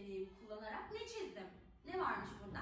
meleğimi kullanarak ne çizdim? Ne varmış burada?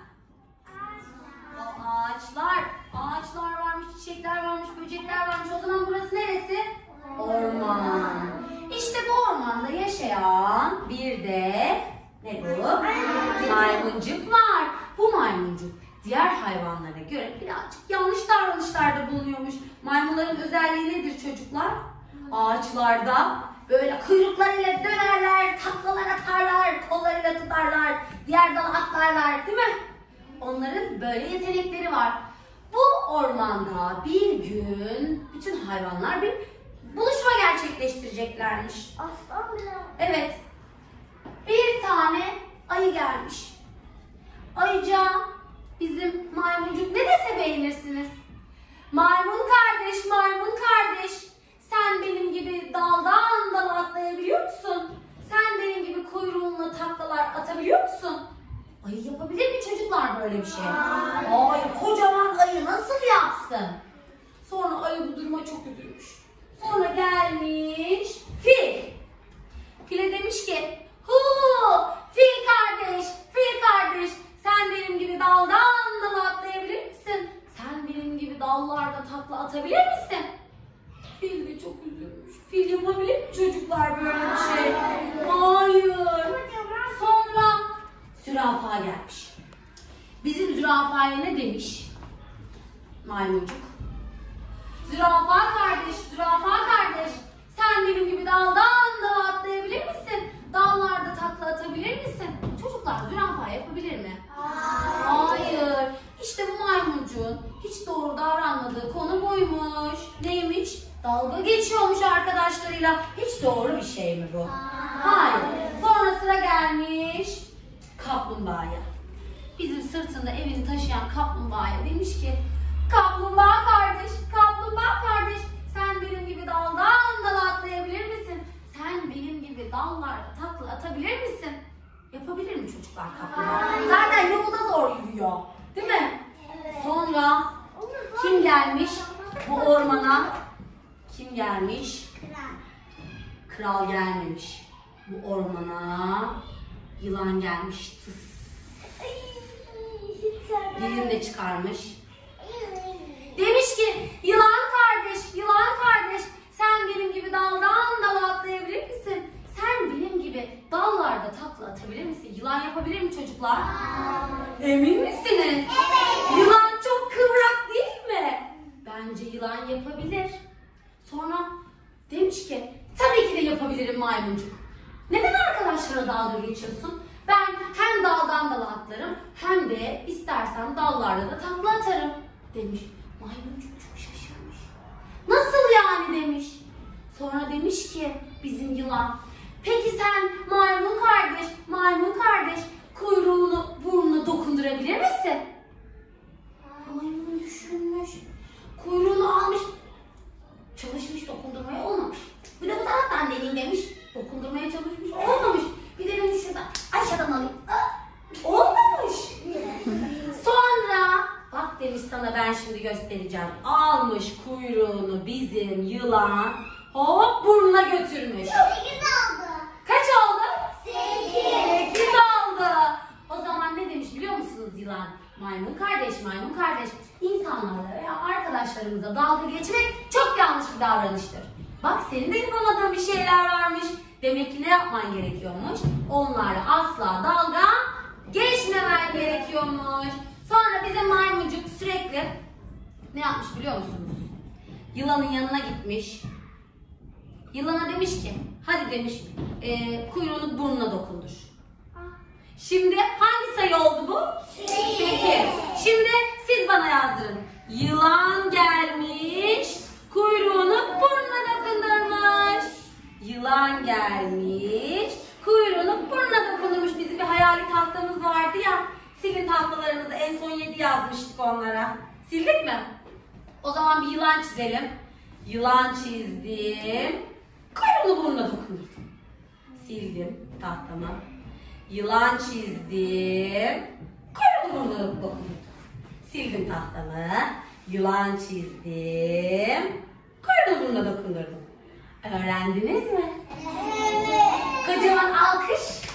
Ağaçlar. Ağaçlar varmış, çiçekler varmış, böcekler varmış. O zaman burası neresi? Orman. İşte bu ormanda yaşayan bir de ne bu? Maymuncuk var. Bu maymuncuk diğer hayvanlara göre birazcık yanlış davranışlarda bulunuyormuş. Maymunların özelliği nedir çocuklar? Ağaçlarda böyle kuyruklarıyla dönerler, taklalar atarlar, kollarıyla tutarlar, diğer dala atlarlar, değil mi? Onların böyle yetenekleri var. Bu ormanda bir gün bütün hayvanlar bir buluşma gerçekleştireceklermiş. Aslan bile. Evet. Bir tane ayı gelmiş. Ayıca bizim maymuncuk ne dese beğenirsiniz? Maymun kardeş, maymun kardeş. Sen benim gibi daldan dala atlayabiliyor musun? Sen benim gibi kuyruğunla taklalar atabiliyor musun? Ayı yapabilir mi çocuklar böyle bir şey? Hayır, kocaman ayı nasıl yapsın? Sonra ayı bu duruma çok üzülmüş. Sonra gelmiş fil. File demiş ki, fil kardeş, fil kardeş, sen benim gibi daldan dala atlayabilir misin? Sen benim gibi dallarda takla atabilir misin? Fil de çok üzülmüş. Fil yapabilir mi çocuklar böyle bir şey? Hayır. Sonra zürafa gelmiş. Bizim zürafaya ne demiş? Maymuncuk. Zürafa kardeş, zürafa kardeş, sen benim gibi daldan dala atlayabilir misin? Dallarda takla atabilir misin? Çocuklar zürafa yapabilir mi? Hayır. İşte bu maymuncuğun hiç doğru davranmadığı konu buymuş. Neymiş? Dalga geçiyormuş arkadaşlarıyla. Hiç doğru bir şey mi bu? Hayır. Sonra sıra gelmiş kaplumbağaya. Bizim sırtında evini taşıyan kaplumbağaya demiş ki, kaplumbağa kardeş, kaplumbağa kardeş, sen benim gibi daldan dala atlayabilir misin? Sen benim gibi dallarda takla atabilir misin? Yapabilir mi çocuklar kaplumbağa? Zaten yolda zor yürüyor, değil mi? Sonra kim gelmiş bu ormana? Kim gelmiş? Kral gelmemiş. Bu ormana yılan gelmiş. Tıs. Dilini de çıkarmış. Demiş ki, yılan kardeş, yılan kardeş, sen benim gibi daldan dala atlayabilir misin? Sen benim gibi dallarda takla atabilir misin? Yılan yapabilir mi çocuklar? Emin misiniz? Evet. Yılan çok kıvrak değil mi? Bence yılan yapabilir. Sonra demiş ki, tabii ki de yapabilirim maymuncuk. Neden arkadaşlara dalga geçiyorsun? Ben hem daldan dala atlarım hem de istersen dallarda da takla atarım demiş. Maymuncuk çok şaşırmış. Nasıl yani demiş. Sonra demiş ki bizim yılan, peki sen maymun kardeş kuyruğunu burnuna dokundurabilir misin? Maymun düşünmüş. Kuyruğunu almış. Çalışmış, dokundurmaya olmamış. Bir de bu taraftan deneyim demiş. Dokundurmaya çalışmış, olmamış. Bir de demiş şuradan aşağıdan alayım. Olmamış. Sonra bak demiş, sana ben şimdi göstereceğim. Almış kuyruğunu bizim yılan, hop burnuna götürmüş. 8 oldu. Kaç oldu? 8. 8 oldu. O zaman ne demiş biliyor musunuz yılan? Maymun kardeş, insanlarla veya arkadaşlarımıza dalga geçmek çok yanlış bir davranıştır. Bak senin de yapamadığın bir şeyler varmış. Demek ki ne yapman gerekiyormuş? Onlarla asla dalga geçmemen gerekiyormuş. Sonra bizim maymuncuk sürekli ne yapmış biliyor musunuz? Yılanın yanına gitmiş. Yılana demiş ki, hadi demiş kuyruğunu burnuna dokundur. Şimdi hangi sayı oldu bu? 8. Şimdi siz bana yazdırın. Yılan gelmiş, kuyruğunu burnuna dokundurmuş. Yılan gelmiş, kuyruğunu burnuna dokundurmuş. Bizim bir hayali tahtamız vardı ya. Silin tahtalarınızı, en son 7 yazmıştık onlara. Sildik mi? O zaman bir yılan çizelim. Yılan çizdim. Kuyruğunu burnuna dokundurdum. Sildim tahtamı. Yılan çizdim. Kuyruğunu burnuna dokundurdum. Sildim tahtamı. Yılan çizdim. Kuyruğunu burnuna dokundurdum. Öğrendiniz mi? Evet. Kocaman alkış.